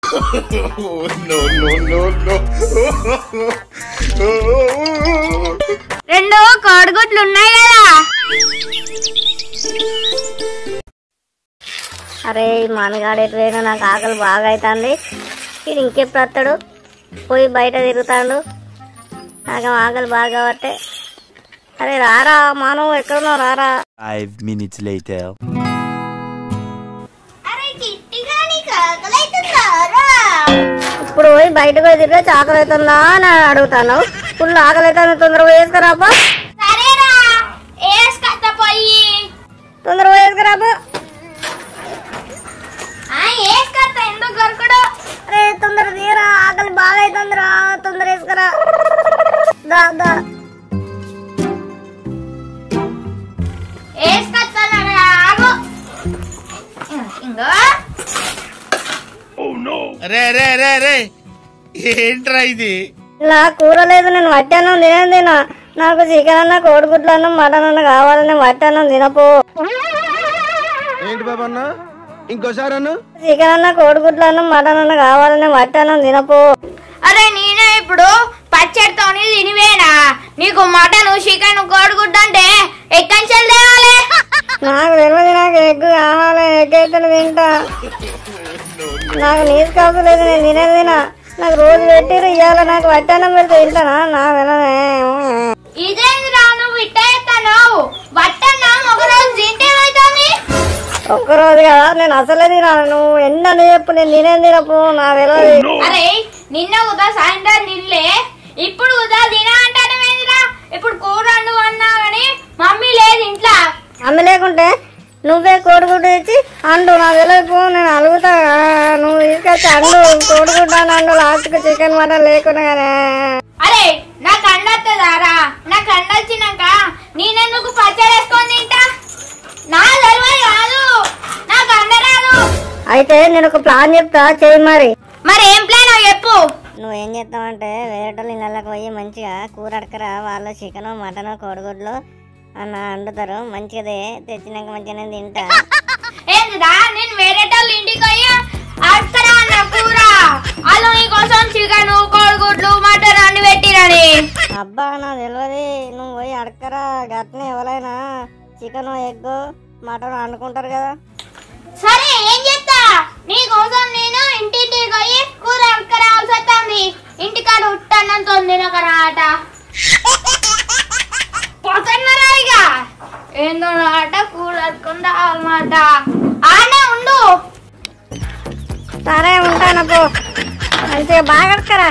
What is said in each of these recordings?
రెండు కోడిగుడ్లు ఉన్నాయి కదా. అరే మనగాడు ఎటు పోయినా నాకు ఆకలి బాగా అవుతుంది. ఇది ఇంకెప్పుడు వస్తాడు? పోయి బయట తిరుగుతాడు. నాకు ఆకలి బాగా కాబట్టి. అరే రారా మానవు, ఎక్కడున్నావు రారా. 5 minutes later. ఇప్పుడు పోయి బయటకు పోయి తిరిగి ఆకలి అవుతుందా అని అడుగుతాను. ఫుల్ ఆకలి అవుతుంది, తొందరగా వేసుకురాబా. తొందరగా వేసుకురాబా. అరే తొందర తీరా, ఆకలి బాగా అవుతుందిరా, తొందర వేసుకురా. దా దా ఏంట్రా ఇది? ఇలా కూర లేదు, నేను వట్టానం తినా. నాకు చికెన్ అన్న, కోడిగుడ్లు అన్నం, మటన్ అన్న కావాలని వట్టానం తినపో. ఏంటి బాబన్న, ఇంకోసారి అన్న. చికెన్ అన్న, కోడిగుడ్లు అన్నం, మటన్ అన్న కావాలని వట్టానం తినపో. అరే నేనే ఇప్పుడు పచ్చడితో తినివేనా? నీకు మటన్, చికెన్, కోడిగుడ్డు అంటే ఎక్కడి నుంచి తేవాలి? నాకు తెలియదు, నాకు ఎగ్ కావాలి. ఎగ్ అయితే తింటా. నాకు నీరు కాపు లేదు, నేను తినా. నాకు రోజు పెట్టిరు, ఇవాళ నాకు వట్టానం పెడితే తింటానా? నా విననే. ఇదేంద్రా నువ్వు ఇట్టేస్తాను? వట్టన్నం ఒక రోజు తింటే ఏమవుతుంది? ఒక్కరోజు కదా, నేను అసలే తినాను. నువ్వు ఎన్న చెప్పు, నేను తినేది తినపు, నా తెలియదు. అరే నిన్న ఉదా సాయంత్రం నిన్లే, ఇప్పుడు ఉదా తిన అంటానేంద్రా? ఇప్పుడు కూర అండు అన్నా గాని మమ్మీ లేదు ఇంట్లో. అమ్మ లేకుంటే నువ్వే కోడిగుడ్డు ఇచ్చి అండు, నా తెలియదు. నేను అలుగుతా, నువ్వు తీసుకొచ్చి అండు, కోడిగుడ్డు అని అండు. లాస్ట్కి చికెన్ మటన్ లేకుండా కానీ. అరే నాకు అండొస్తుందారా? నాకు అండొచ్చినాక నేనెందుకు పచ్చడి వేసుకొని తింటా? నా తెలియదు కాదు, నాకు అండరాదు. అయితే నేను ఒక ప్లాన్ చెప్తా, చెయ్యి. మరి ఏం ప్లాన్ చెప్పు. నువ్వేం చేస్తావంటే వేరేటోళ్ళు ఇళ్ళకి పోయి మంచిగా కూర అడకరా. వాళ్ళు చికెన్, మటన్, కోడిగుడ్లు అన్న వండుతారు. మంచిదే, తెచ్చినాక మంచిగానే తింటా. ఏంటిదా నేను వేరేటోళ్ళ ఇంటికి పోయి అడకరా అన్న కూర? వాళ్ళు నీకోసం చికెన్, కోడిగుడ్లు, మటన్ అన్ని పెట్టిరని. అబ్బా నాకు తెలియదు. నువ్వు పోయి అడకరా. గట్నే ఎవరైనా చికెన్, ఎగ్, మటన్ వండుకుంటారు కదా. సరే ఏం చేస్తా, నీకోసం నేను ఇంటింటికి పోయి కూర అడకరావాల్సి వస్తుంది. ఇంటికాడ ఉట్టన్నంతో తినకరాట. పోతున్నారా ఇక? ఏందో ఆట కూర అడకుండా అన్నమాట. ఆనే ఉండు. సరే ఉంటాను పో, మంచిగా బాగా అడకరా.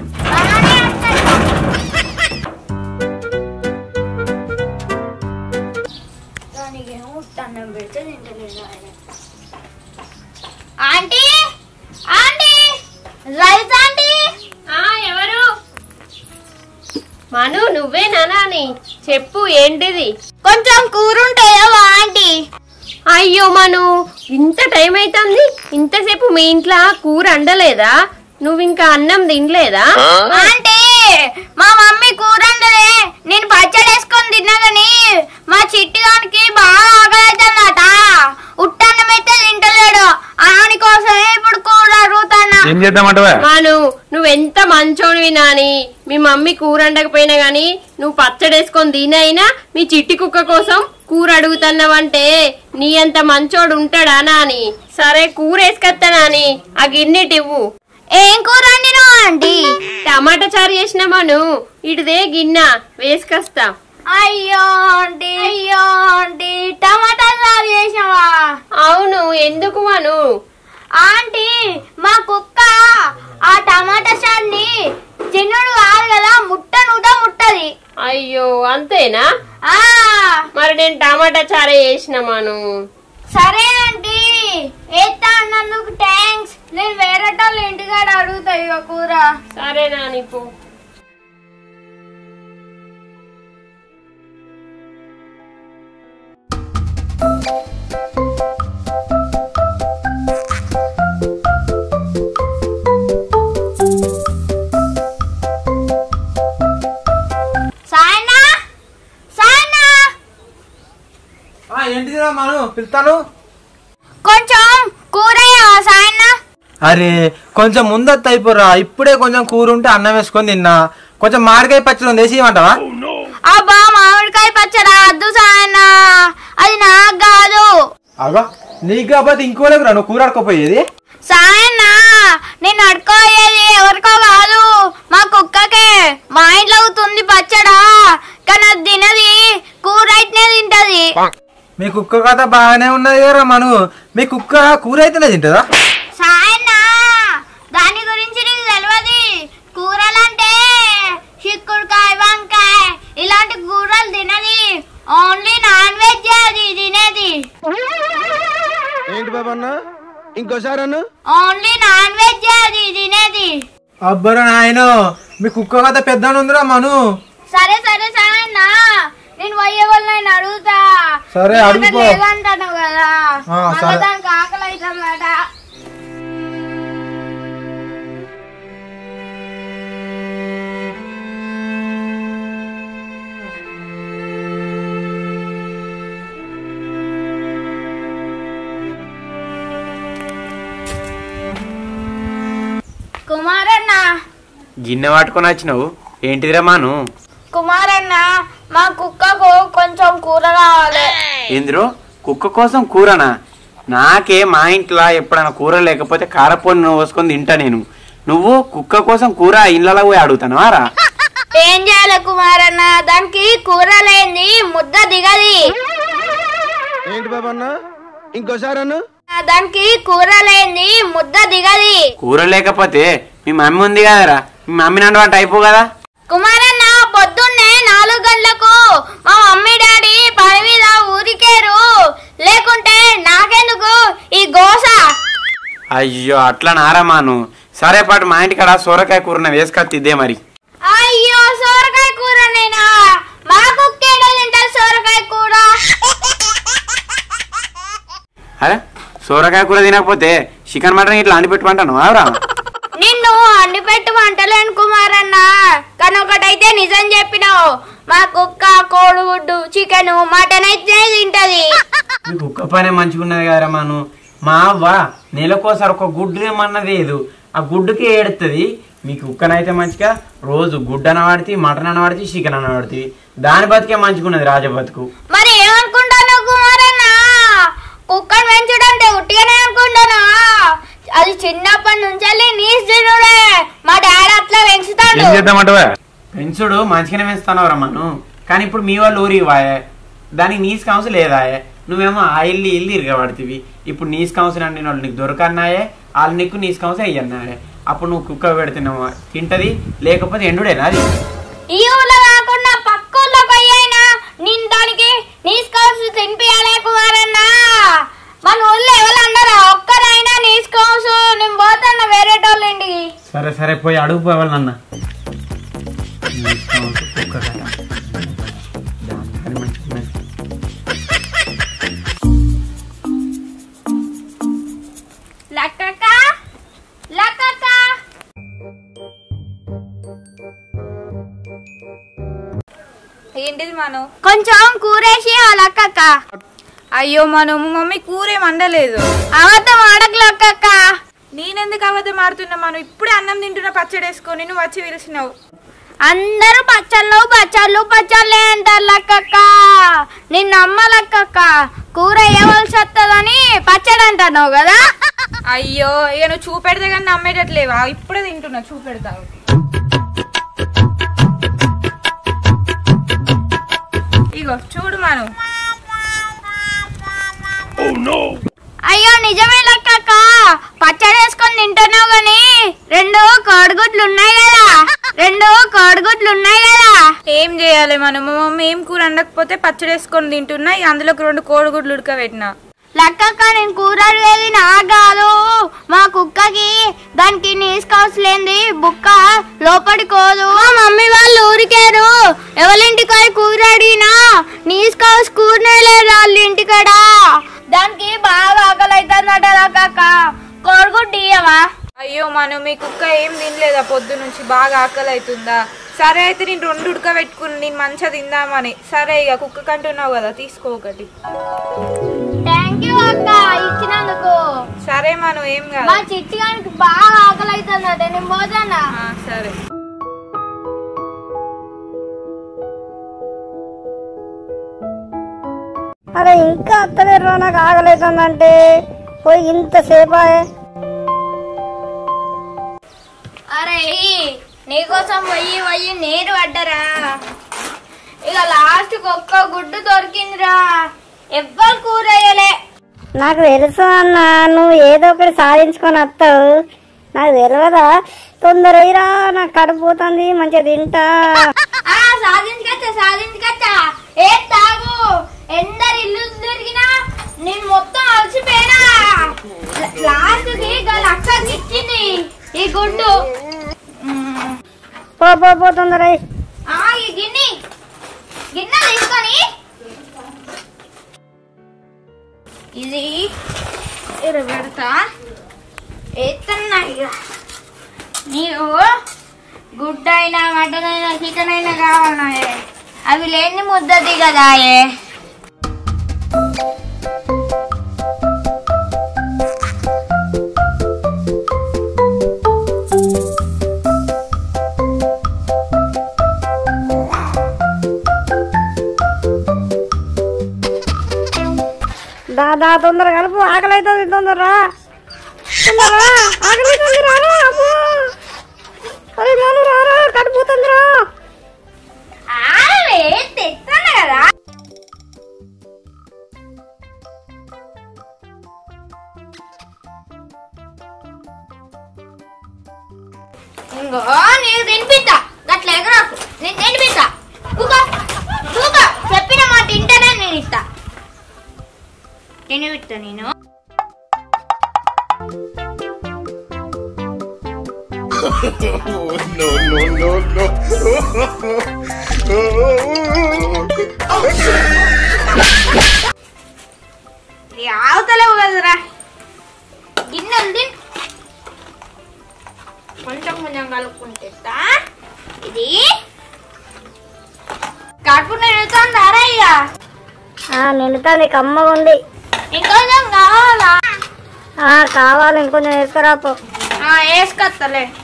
Aunty, aunty, rice aunty. ఎవరు? మను నువ్వేనా నాని? చెప్పు ఏంటిది? కొంచెం కూర ఉంటాయా ఆంటీ? అయ్యో మను, ఇంత టైం అవుతుంది, ఇంతసేపు మీ ఇంట్లో కూర అండలేదా? నువ్వు ఇంకా అన్నం తినలేదా? ఆంటీ మా మమ్మీ కూర అండదే, నేను పచ్చడి వేసుకొని తిన్నా గాని మా చిట్టిగానికి బాగా ఆకలితుందట. ఉట్టన్నం అయితే తింటలేడు, ఆని కోసమే ఇప్పుడు కూర అడుగుతానా. మను నువ్వెంత మంచోనివి నాని. మీ మమ్మీ కూర అండకపోయినా గాని నువ్వు పచ్చడి వేసుకొని తినైనా మీ చిట్టి కుక్క కోసం కూర అడుగుతున్నావంటే నీ అంత మంచోడు ఉంటాడా నాని? సరే కూర వేసుకొస్తా నాని, ఆ గిన్నెటివ్వు. ఏం కూర వండినావు ఆంటీ? టమాటా చారు చేసిన మను, ఇటుదే గిన్నె వేసుకొస్తా. అయ్యో ఆంటీ టమాటా చారు చేసావా? అవును, ఎందుకు మను? ఆంటీ మా కుక్క ఆ టమాటా చారుని చిన్నుడు కాదు కదా, ముట్టది. అయ్యో అంతేనా? ఆ మరి నేను టమాటా చారే చేసిన మను. సరే ఆంటీ, ఎత్తా అన్నందుకు థ్యాంక్స్. నేను వేరేటోళ్ళ ఇంటికాడ అడుగుతా ఇక కూర. సరే నాని పో. ఏంటిదిరా మను, పిలుతాను. కొంచెం కూర సాయన్న. అరే కొంచెం ముందత్త అయిపోరా, ఇప్పుడే కొంచెం కూర ఉంటే అన్నం వేసుకొని తిన్నా. కొంచెం మామిడికాయ పచ్చడి వేసి ఇవ్వమంటావా? అబ్బా మామిడికాయ పచ్చడా వద్దు సాయన్న, అది నాకు కాదు. అగో నీకు కాకపోతే ఇంకోలేకు రా, నువ్వు కూర అడకపోయేది. సాయన్న నేను అడుకోయేది ఎవరికో కాదు, మా కుక్కకే. మా ఇంట్లో అవుతుంది పచ్చడా, కానీ అది తినది, కూర అయితేనే తింటది. మీ కుక్క కథ బాగానే ఉన్నది కదా మను, మీ కుక్క కూర అయితేనే తింటదా? సాయన్న దాని గురించి నీకు తెలియదు. కూరలంటే చిక్కుడుకాయ, వంకాయ ఇలాంటి కూరలు తినది, ఓన్లీ నాన్ వెజ్ అది తినేది. ఏంటి బాబన్న ఇంకోసారి అన్న? ఓన్లీ నాన్ వెజ్ అది తినేది. అబ్బరా నాయనో, మీ కుక్క కథ పెద్ద ఉందిరా మను. సరే సరే సాయన్న, నేను పోయే వాళ్ళని అడుగుతా. సరే అడుగుకో. లేదంటాను కదా, సరే. మళ్ళీ దానికి ఆకలి అవుతుందట. కుమారన్న గిన్నె పట్టుకొని వచ్చినావు ఏంటిదిరా మాను? కుమారన్న మా కుక్కకు కొంచెం కూర కావాలి. ఏందిరో కుక్క కోసం కూరనా? నాకే మా ఇంట్లో ఎప్పుడైనా కూర లేకపోతే కారపొడి పోసుకొని తింటా నేను. నువ్వు కుక్క కోసం కూర ఇళ్ళలో పోయి అడుగుతాను రా. ఏం చేయాలి కుమారన్న, దానికి కూర లేని ముద్ద దిగది. ఏంటి బాబన్న ఇంకోసారి అన్న? దానికి కూర లేని ముద్ద దిగది. కూర లేకపోతే మీ మమ్మీ ఉంది కదరా, మీ మమ్మీ నంటే అయిపో కదా. కుమారన్న పొద్దున్నే 4 గంటలకు మా మమ్మీ డాడీ పని మీద ఊరికేరు, లేకుంటే నాకెందుకు ఈ గోస. అయ్యో అట్లా నారమాను. సరే పాటు మా ఇంటికాడ సొరకాయ కూరన వేసుకొద్దే మరి. అయ్యో సోరకాయ కూర నేనా? మా కుక్కేడో తింటారు సోరకాయ కూర. అరే సొరకాయ కూర తినకపోతే చికెన్ మటన్ ఇట్లా అండి పెట్టుకుంటాను అవరా? నిన్ను అండి పెట్టు వంటలేను కుమారన్న, కానీ ఒకటైతే నిజం చెప్పినావు, మా కుక్క కోడిగుడ్డు, చికెన్, మటన్ అయితే తింటది. మీ కుక్క పనే మంచిగా ఉన్నది కదరా మాను. మా అవ్వ నెలకోసారి ఒక గుడ్డు ఏమన్నది లేదు, ఆ గుడ్డుకి ఏడుతుంది. మీ కుక్కనైతే మంచిగా రోజు గుడ్డు అనవాడితే, మటన్ అనవాడితే, చికెన్ అనవాడితే, దాని బతికే మంచిగా ఉన్నది రాజ బతుకు. మరి ఏమనుకుంటాను కుమారన్న, కుక్కను పెంచుడంటే ఉట్టిగానే అనుకుంటానా? అది చిన్నప్పటి నుంచి నీస్ తినుడే, మా డాడీ అట్లా పెంచుతాడు. పెంచుడు మంచిగానే పెంచుతాను రమ్మను, కానీ ఇప్పుడు మీ వాళ్ళు ఊరికి వాయే, దానికి నీస్ కౌన్సిల్ లేదాయే. నువ్వేమో ఆ ఇల్లు ఇరగబడుతుంది. ఇప్పుడు నీస్ కౌన్సిల్ అంటే వాళ్ళు నీకు దొరకన్నాయే, వాళ్ళు నీకు నీస్ కౌన్సిల్ అయ్యన్నాయే. అప్పుడు నువ్వు కుక్క పెడుతున్నావు తింటది, లేకపోతే ఎండుడేనా అది? ఈ ఊళ్ళో కాకుండా పక్క ఊళ్ళో పోయినా నేను దానికి నీస్ కౌన్సిల్ తినిపియాలే కుమారన్న. మన ఊళ్ళో ఎవరు అన్నారా ఒక్కరైనా నీస్ కౌన్సిల్? నేను పోతాను వేరేటోళ్ళ ఇంటికి. సరే సరే పోయి అడుగుపోవాలి నాన్న. లక్కక్క లక్కక్క, ఏంటిది మనం? కొంచెం కూరేసి ఆ లక్కక్క. అయ్యో మనం మమ్మీ కూరేం వండలేదు. అవద్దం ఆడకు లక్కక్క. నేనెందుకు అబద్ధం ఆడుతున్నా? మనం ఇప్పుడే అన్నం తింటున్నా పచ్చడి వేసుకొని, నువ్వు వచ్చి పిలిచినావు. అందరూ పచ్చళ్ళు పచ్చళ్ళు పచ్చళ్ళే అంటారు లక్కక్క, నిన్ను అమ్మ లక్కక్క. కూర వేయవలసి వస్తుందని పచ్చడి అంటున్నావు కదా. అయ్యో ఇక నువ్వు చూపెడితే కానీ నమ్మేటట్లేవా? ఇప్పుడే తింటున్నా, చూపెడతావు. ఇగో చూడు మనం. అయ్యో నిజమే లక్కక్క, పచ్చడి వేసుకొని తింటున్నావు గాని 2 కోడిగుడ్లు ఉన్నాయి కదా, 2 కోడిగుడ్లు ఉన్నాయి కదా. ఏం చేయాలి మనం? మా మమ్మీ ఏం కూర వండకపోతే పచ్చడి వేసుకొని తింటున్నా, అందులోకి 2 కోడిగుడ్లు ఉడకబెట్టినా. లక్కక్క నేను కూర అడిగేది నా కాదు, మా కుక్కకి. దానికి నీస్ కౌన్సిలేంది బుక్క లోపడికోదు. మా మమ్మీ వాళ్ళు ఊరికేరు, ఎవరింటికి కూర అడిగినా నీస్ కౌన్స్ కూరనే లేదు వాళ్ళ ఇంటికాడ. దానికి బాగా ఆకలి అవుతుందట లక్కక్క, కోడిగుడ్డు ఇయ్యవా? అయ్యో మనం మీ కుక్క ఏం తినలేదా పొద్దు నుంచి? బాగా ఆకలి అవుతుందా? సరే అయితే నేను 2 ఉడకబెట్టుకుని నేను మంచిగా తిందామని. సరే ఇక కుక్క కంటున్నావు కదా, తీసుకో ఒకటి. Thank you. అక్క ఇచ్చినందుకు. సరే మనం ఏం కాదు. మా చిట్టిగానికి బాగా ఆకలి అవుతుందట, నేను పోతానా? సరే. అరే ఇంకా అత్తలేరు, నాకు ఆకలితుందంటే పోయి ఇంతసేపు. అరే నీకోసం పోయి నీరు పడ్డరా. ఇక లాస్ట్ ఒక్క గుడ్డు దొరికిందిరా, ఎవ్వరు కూర వేయలే. నాకు తెలుసు అన్న, నువ్వు ఏదో ఒకటి సాధించుకొని వస్తావు. నాకు తెలియదా? తొందరగా నాకు కడుపు పోతుంది, మంచిగా తింటా. సాధించుకచ్చా ఏ తాగు. ఎందరు ఇల్లు తిరిగినా నేను మొత్తం అలసిపోయినా. లాస్ట్ కి అక్కకి ఇచ్చింది ఈ గుడ్డు. పో తొందర. ఈ గిన్నె తీసుకొని ఇది పెడతా. ఎత్తన్నా ఇక నీకు గుడ్డ అయినా మటన్ అయినా చికెన్ అయినా కావాలన్నాయే, అవి లేని ముద్దది కదా. దాదా తొందర కలుపు, ఆకలి అవుతుంది. తొందరరా ఆకలి అవుతుంది. రారా రారా, కడిపోతుందిరా. తెస్తాను కదా. ఇంకో నీకు తినిపిస్తా, గట్ల ఎగరాకు. నేను తినిపిస్తా. చెప్పిన మాట తింటేనే నేను ఇస్తా. తినిపిస్తా నేను. ఆవుతలేవు కదరా. గిన్నెలు తిన్, కొంచెం కొంచెం కలుపుకుంటా. ఇది కడుపు నిండుతుందారా? ఇక నిండుతుంది, కమ్మగా ఉంది. ఇంకొంచెం కావాలా? కావాలి, ఇంకొంచెం వేసుకురాపో. వేసుకొస్తలే.